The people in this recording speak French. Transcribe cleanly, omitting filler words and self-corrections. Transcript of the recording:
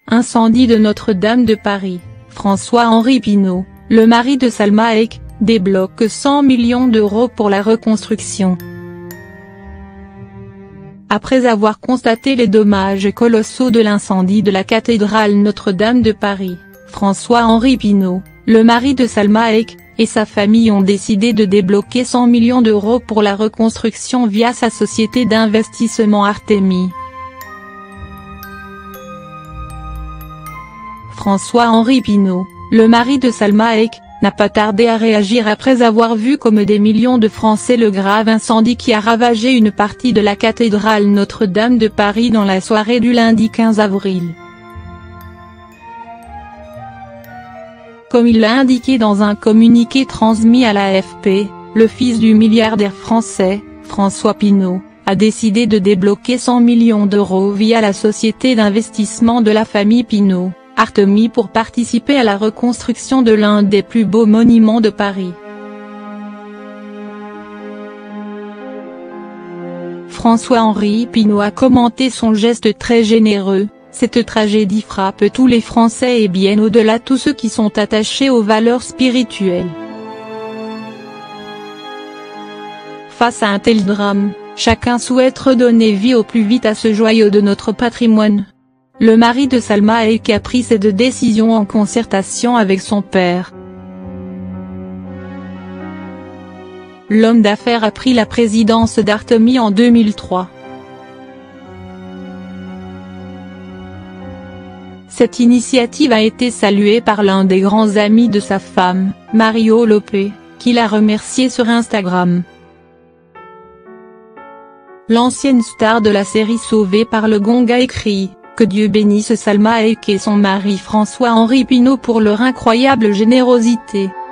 Incendie de Notre-Dame de Paris, François-Henri Pinault, le mari de Salma Hayek, débloque 100 millions d'euros pour la reconstruction. Après avoir constaté les dommages colossaux de l'incendie de la cathédrale Notre-Dame de Paris, François-Henri Pinault, le mari de Salma Hayek, et sa famille ont décidé de débloquer 100 millions d'euros pour la reconstruction via sa société d'investissement Artémis. François-Henri Pinault, le mari de Salma Hayek, n'a pas tardé à réagir après avoir vu comme des millions de Français le grave incendie qui a ravagé une partie de la cathédrale Notre-Dame de Paris dans la soirée du lundi 15 avril. Comme il l'a indiqué dans un communiqué transmis à l'AFP, le fils du milliardaire français, François Pinault, a décidé de débloquer 100 millions d'euros via la société d'investissement de la famille Pinault, Artémis, pour participer à la reconstruction de l'un des plus beaux monuments de Paris. François-Henri Pinault a commenté son geste très généreux: « Cette tragédie frappe tous les Français et bien au-delà tous ceux qui sont attachés aux valeurs spirituelles. Face à un tel drame, chacun souhaite redonner vie au plus vite à ce joyau de notre patrimoine. » Le mari de Salma Hayek a pris cette décision en concertation avec son père. L'homme d'affaires a pris la présidence d'Artémis en 2003. Cette initiative a été saluée par l'un des grands amis de sa femme, Mario Lopez, qui l'a remercié sur Instagram. L'ancienne star de la série Sauvée par le Gong a écrit: « Que Dieu bénisse Salma Hayek et son mari François-Henri Pinault pour leur incroyable générosité.